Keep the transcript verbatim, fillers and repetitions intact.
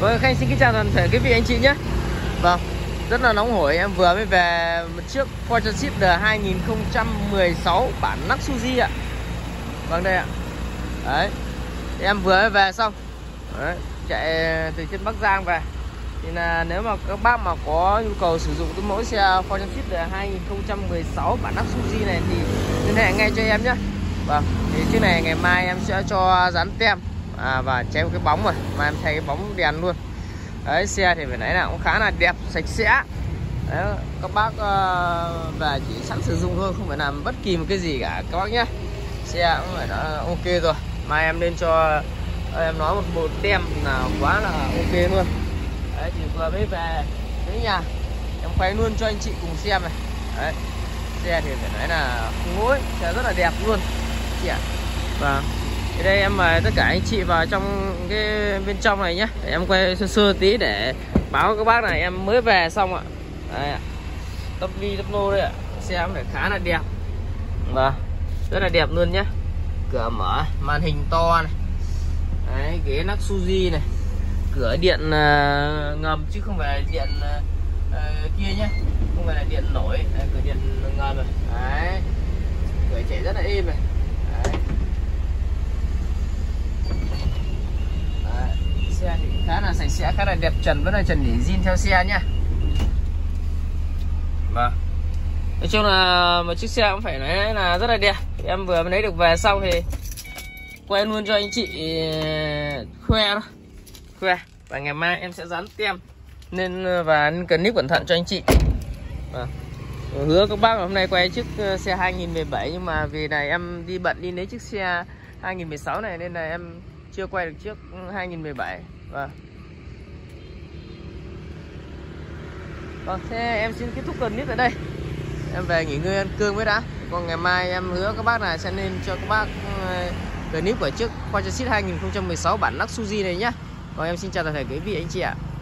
Vâng, Khanh xin kính chào toàn thể quý vị anh chị nhé. Vâng, rất là nóng hổi, em vừa mới về một chiếc Fortune Shifter hai nghìn không trăm mười sáu bản nắc Suzuki ạ. Vâng đây ạ. Đấy, em vừa mới về xong. Đấy, chạy từ trên Bắc Giang về. Thì là nếu mà các bác mà có nhu cầu sử dụng cái mẫu xe Fortune Shifter hai nghìn không trăm mười sáu bản nắc Suzuki này thì liên hệ ngay cho em nhé. Vâng, thì chiếc này ngày mai em sẽ cho dán tem à, và treo cái bóng rồi, mà em thay cái bóng đèn luôn. Đấy, xe thì phải nói là cũng khá là đẹp, sạch sẽ. Đấy, các bác uh, về chỉ sẵn sử dụng thôi, không phải làm bất kỳ một cái gì cả các bác nhé. Xe cũng phải đã ok rồi. Mai em lên cho em nói một bộ tem là quá là ok luôn. Đấy, thì vừa mới về đến nhà em quay luôn cho anh chị cùng xem này. Đấy, xe thì phải nói là không ngối, xe rất là đẹp luôn chị ạ. Và thì đây em mời tất cả anh chị vào trong cái bên trong này nhé, để em quay sơ sơ tí để báo các bác này em mới về xong ạ. Đây ạ, tấp ly tấp nô đây ạ. Xe cũng phải khá là đẹp và rất là đẹp luôn nhé. Cửa mở, màn hình to này. Đấy, ghế nắc Suzuki này, cửa điện uh, ngầm chứ không phải điện uh, kia nhé, không phải là điện nổi. Đây, cửa điện ngầm này. Đấy, cửa chạy rất là êm này. Đấy. Đấy, xe thì khá là sạch sẽ, khá là đẹp, trần vẫn là trần để zin theo xe nhá. Vâng, nói chung là một chiếc xe cũng phải nói là rất là đẹp. Em vừa mới lấy được về xong thì quay luôn cho anh chị khoe đó, khoe. Và ngày mai em sẽ dán tem nên và nên cần nếp cẩn thận cho anh chị. Vâng, hứa các bác là hôm nay quay chiếc xe hai nghìn mười bảy, nhưng mà vì này em đi bận đi lấy chiếc xe hai nghìn mười sáu này nên là em chưa quay được chiếc hai nghìn mười bảy. Vâng. Vâng, thế em xin kết thúc clip tại đây. Em về nghỉ ngơi ăn cơm với đã. Còn ngày mai em hứa các bác là sẽ nên cho các bác clip của chiếc Fortune Shifter hai nghìn không trăm mười sáu bản nắc Suzuki này nhá. Còn em xin chào toàn thể quý vị anh chị ạ.